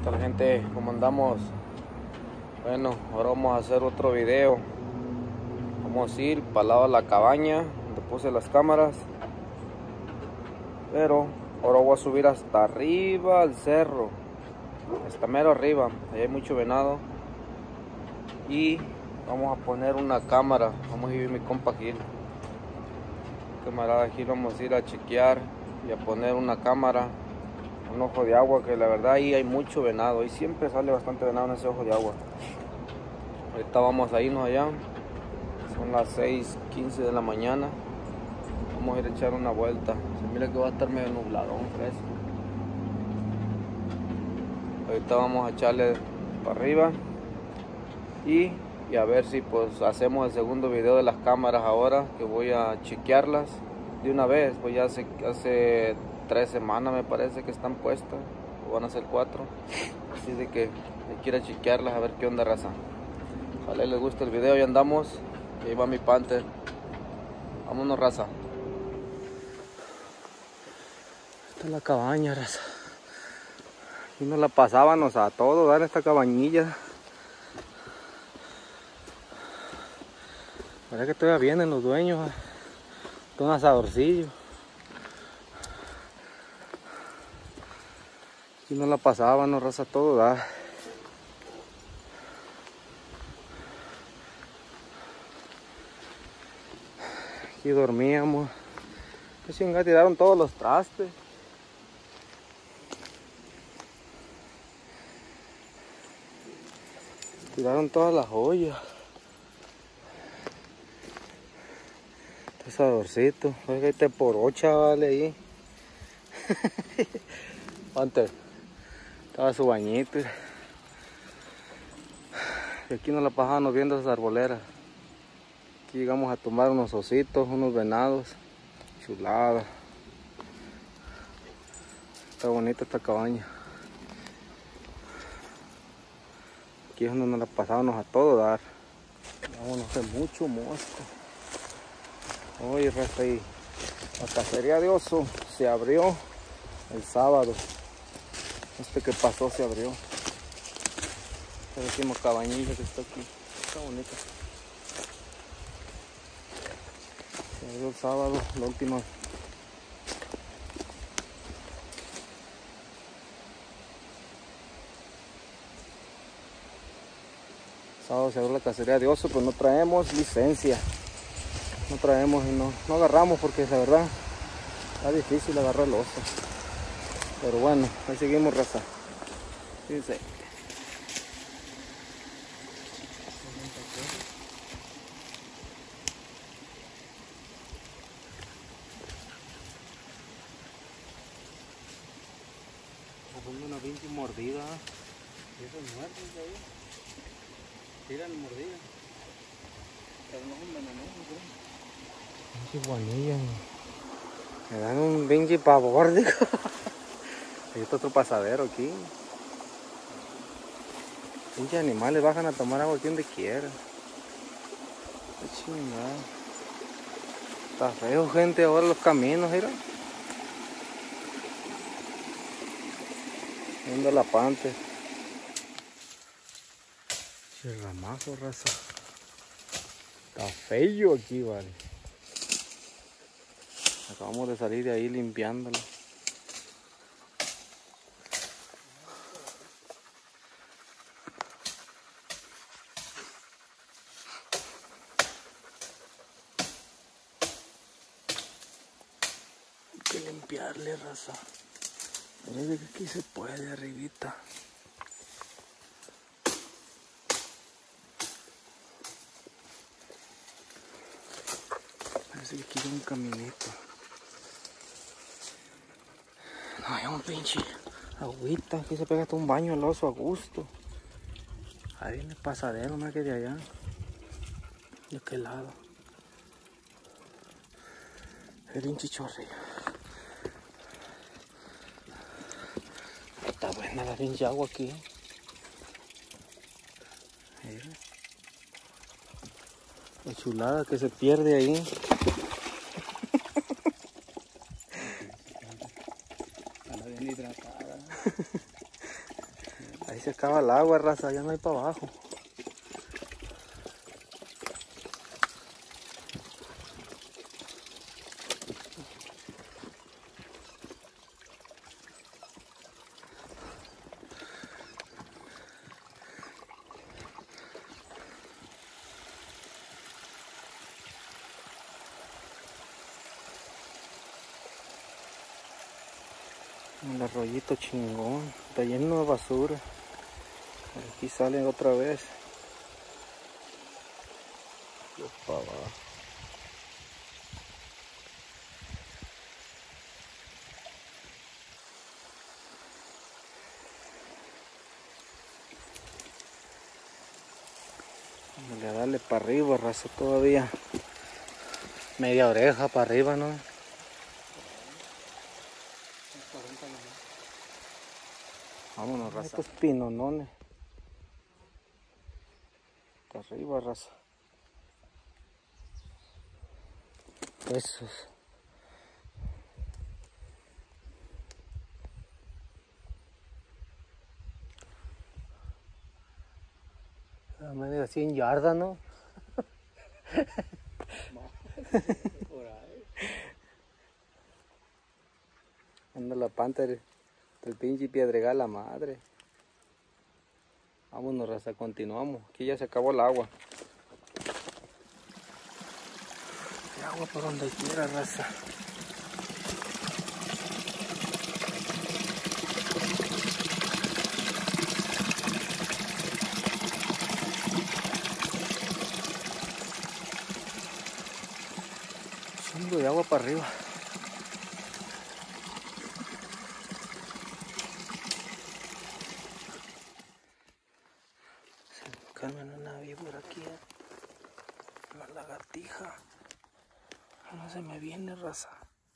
tal, gente? ¿Cómo andamos? Bueno, ahora vamos a hacer otro video. Vamos a ir para el lado de la cabaña donde puse las cámaras, pero ahora voy a subir hasta arriba al cerro, hasta mero arriba. Ahí hay mucho venado y vamos a poner una cámara. Vamos a ir mi compa Gil, camarada Gil. Vamos a ir a chequear y a poner una cámara, un ojo de agua, que la verdad ahí hay mucho venado y siempre sale bastante venado en ese ojo de agua. Ahorita vamos a irnos allá, son las 6:15 de la mañana. Vamos a ir a echar una vuelta. Se mira que va a estar medio nubladón, fresco. Ahorita vamos a echarle para arriba y a ver si pues hacemos el segundo video de las cámaras ahora, que voy a chequearlas de una vez. Pues ya hace 3 semanas me parece que están puestas, o van a ser 4, así de que hay que ir a chequearlas a ver qué onda, raza. Ojalá les guste el video. Ya andamos, y ahí va mi Panther. Vámonos, raza. Esta es la cabaña, raza. Aquí nos la pasábamos a todo dar esta cabañilla. Parece que todavía vienen los dueños, con un asadorcillo. Aquí nos la pasábamos, raza, todo da. Aquí dormíamos. Pues chingada, tiraron todos los trastes. Tiraron todas las ollas. Este asadorcito. Oiga, este por 8 vale ahí. Antes estaba su bañito. Y aquí nos la pasábamos viendo esas arboleras. Aquí llegamos a tomar unos ositos, unos venados. Chulada. Está bonita esta cabaña. Aquí es donde nos la pasábamos a todo dar. Vámonos, de mucho mosco. Oye, raza, ahí la cacería de oso se abrió el sábado. Este que pasó se abrió. Esta última cabañilla que está aquí. Está bonita. Se abrió el sábado, la última. Sábado se abrió la cacería de oso, pero no traemos licencia. No traemos y no agarramos porque la verdad está difícil agarrar el oso. Pero bueno, ahí seguimos, raza. Fíjense. Una pinche mordida. ¿Y esos muertos de ahí? Tiran mordida. Pero no son venenosos, ¿eh? Pinche guanilla. Me dan un pinche pavor, digo. Hay otro pasadero aquí. Pinches animales bajan a tomar agua aquí donde quieran. Qué chingada. Está feo, gente, ahora los caminos, mira. Viendo la Panther. El ramazo, raza. Está feo aquí, vale. Acabamos de salir de ahí limpiándolo. Hay que limpiarle, raza. Parece que aquí se puede, arribita. Parece que aquí hay un caminito. No, hay un pinche agüita. Aquí se pega hasta un baño el oso a gusto. Ahí viene el pasadero, más que de allá. ¿De qué lado? El pinche chorrillo. Está buena la pinche agua aquí. Mira. La chulada que se pierde ahí. Está bien hidratada. se acaba el agua, raza, ya no hay para abajo. El arroyito chingón, está lleno de basura. Aquí salen otra vez. Para abajo. Vamos a darle para arriba, raza, todavía. Media oreja para arriba, ¿no? Vámonos, raza. Estos pinonones. Para arriba, raza. Esos. A media 100 yardas, ¿no? Anda la Panther, el pinche piedregal la madre. Vámonos, raza, continuamos. Aquí ya se acabó el agua. Hay agua por donde quiera, raza. Chingo de agua para arriba. Calman una víbora aquí, una lagartija. No se me viene, raza.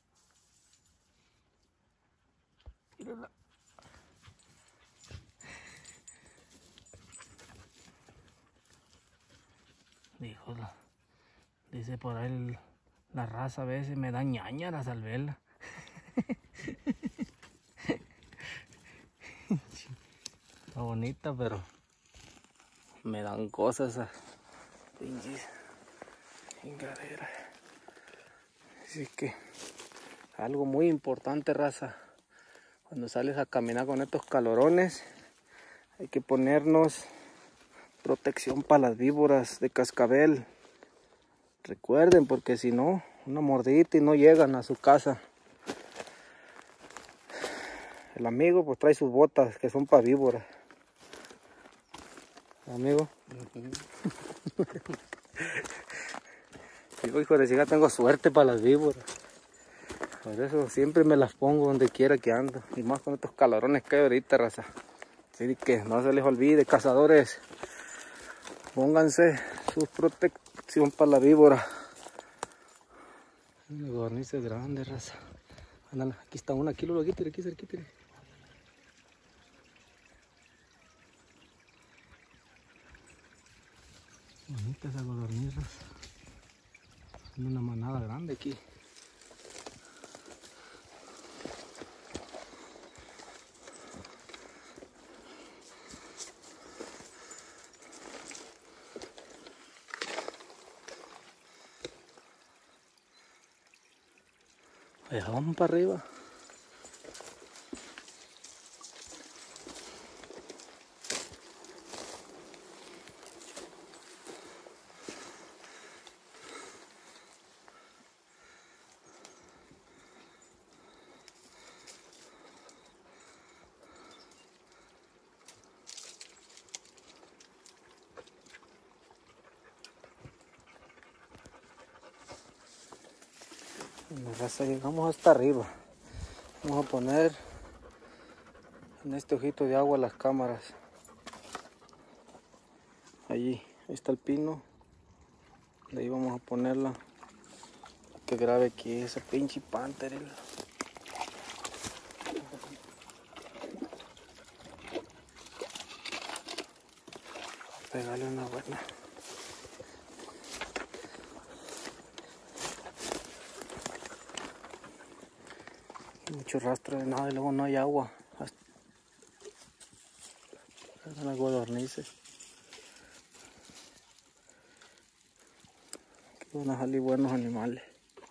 Mírala. Dice por ahí la raza a veces me da ñañaras al verla. Está bonita, pero me dan cosas a pinches chingaderas. Así que algo muy importante, raza, cuando sales a caminar con estos calorones hay que ponernos protección para las víboras de cascabel. Recuerden, porque si no, una mordidita y no llegan a su casa. El amigo pues trae sus botas que son para víboras. Amigo. Yo, hijo de chica, tengo suerte para las víboras. Por eso siempre me las pongo donde quiera que ando. Y más con estos calorones que hay ahorita, raza. Así que no se les olvide, cazadores. Pónganse su protección para la víbora. Una gorniza grande, raza. Ándale, aquí está una, aquí lo quítale, aquí cerquita. Bonita esa codorniz, raza. Una manada grande aquí. Allá vamos para arriba. Raza, llegamos hasta arriba. Vamos a poner en este ojito de agua las cámaras. Allí, ahí está el pino. De ahí vamos a ponerla. Que grabe aquí esa pinche Panther. Pegarle una buena. Mucho rastro de nada y luego no hay agua. Son las codornices. Aquí van a salir buenos animales.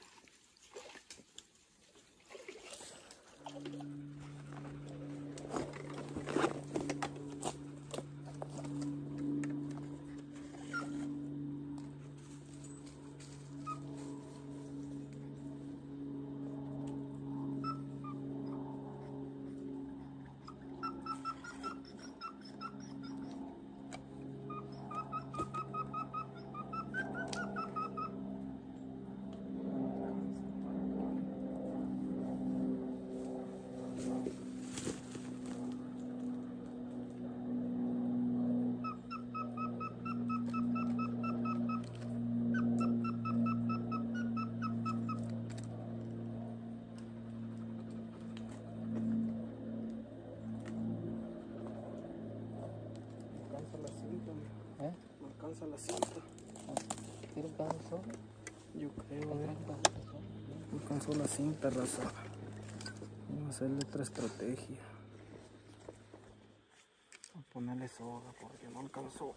No alcanza la cinta. ¿Qué alcanzó? Yo creo, no alcanzó la cinta, raza. Vamos a hacerle otra estrategia. Voy a ponerle soga porque no alcanzó.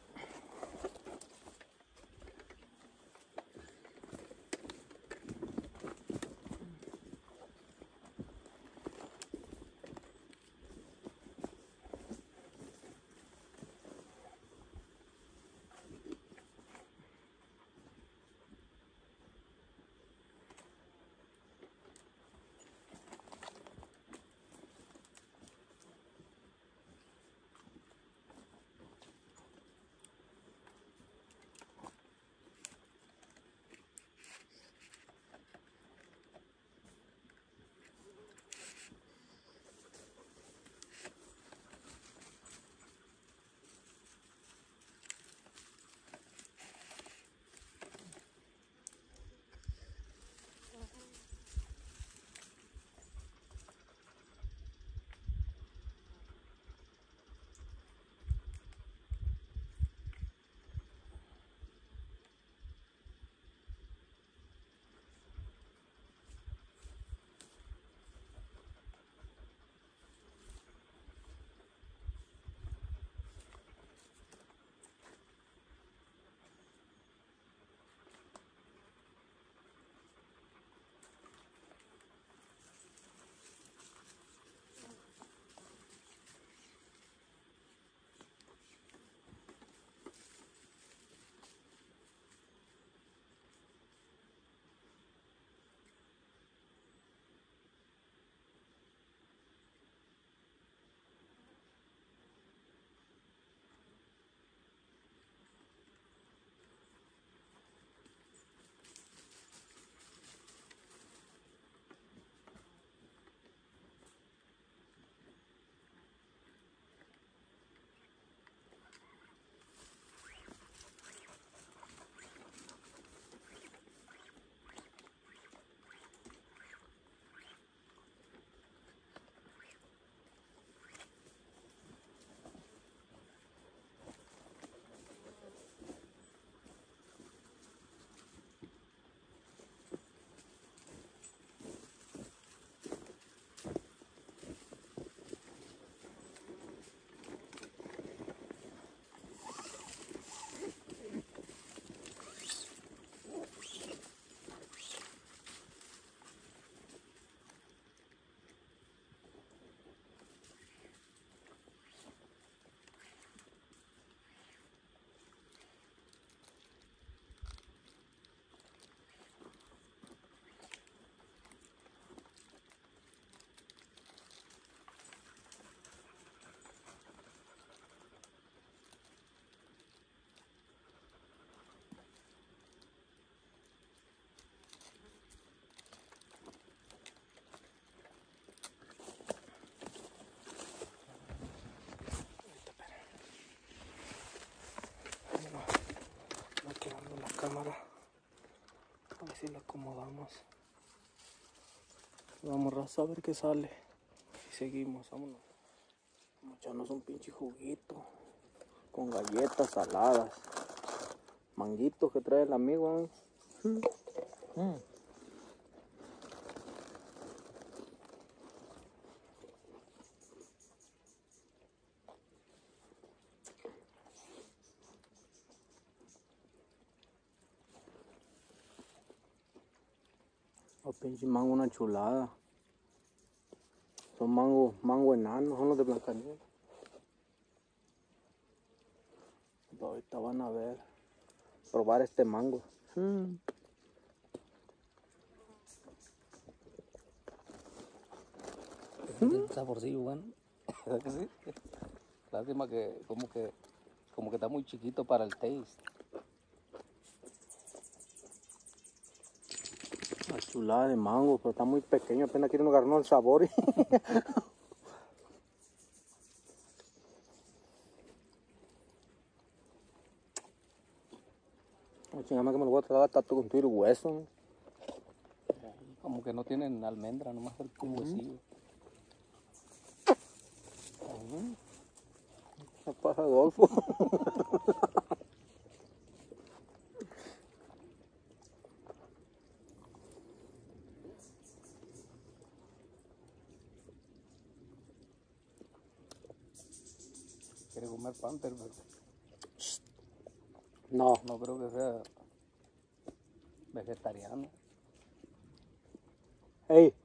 Cámara, a ver si la acomodamos. Vamos, raza, a ver qué sale. Y seguimos, vámonos. Vamos a echarnos un pinche juguito con galletas saladas, manguitos que trae el amigo. Pinche mango, una chulada. Son mango enanos, son los de Blancanieves. Ahorita van a ver, probar este mango. Un saborcillo bueno, ¿verdad que sí? Lástima que como que está muy chiquito para el taste. Una chulada de mango, pero está muy pequeño, apenas quiere uno agarrar el sabor. Chingame que me lo voy a tragar tanto con tu hueso, ¿no? Como que no tienen almendra, nomás el huesillo. ¿Qué pasa, Adolfo? Quiere comer panther, pero No. no creo que sea vegetariano. Hey.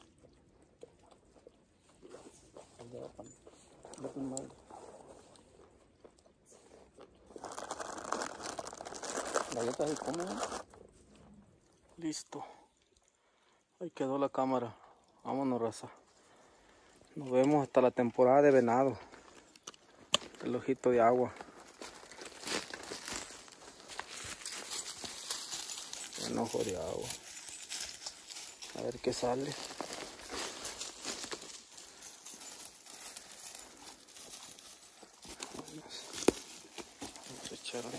Galletas y comen. Listo. Ahí quedó la cámara. Vámonos, raza. Nos vemos hasta la temporada de venado. El ojito de agua. Un ojo de agua. A ver qué sale. Vamos a echarle.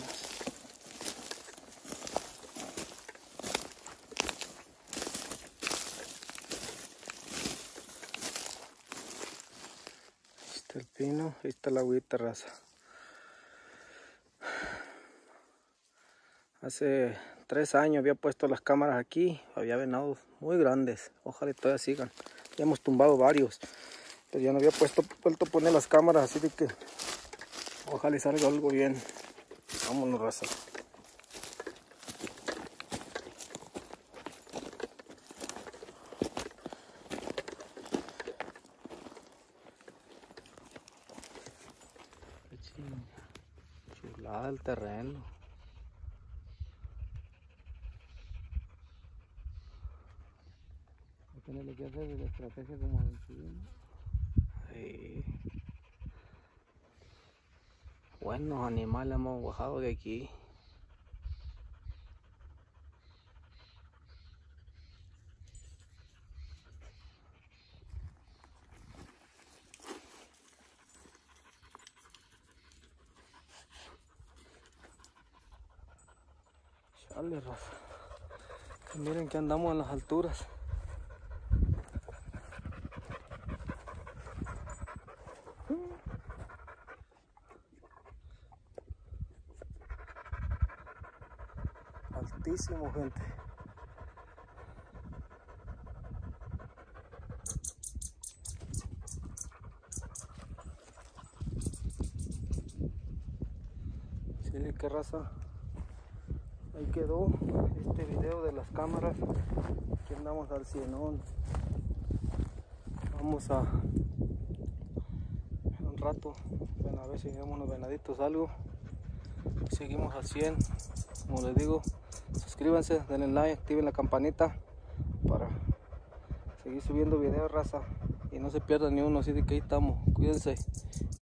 Ahí está el pino, ahí está la agüita, raza. Hace 3 años había puesto las cámaras aquí, había venados muy grandes, ojalá y todavía sigan. Ya hemos tumbado varios, pero ya no había vuelto a poner las cámaras, así de que ojalá y salga algo bien. Vámonos, raza. Chulada el terreno. Tiene que hacer la estrategia como en Chile. Sí. Buenos animales hemos bajado de aquí. Chale, raza. Miren que andamos en las alturas. Altísimo, gente. Sí, qué raza. Ahí quedó este video de las cámaras. Aquí andamos al cienón. Vamos a en un rato, bueno, a ver si vemos unos venaditos algo. Seguimos al 100. Como les digo, suscríbanse, denle like, activen la campanita para seguir subiendo videos, raza, y no se pierdan ni uno. Así de que ahí estamos, cuídense.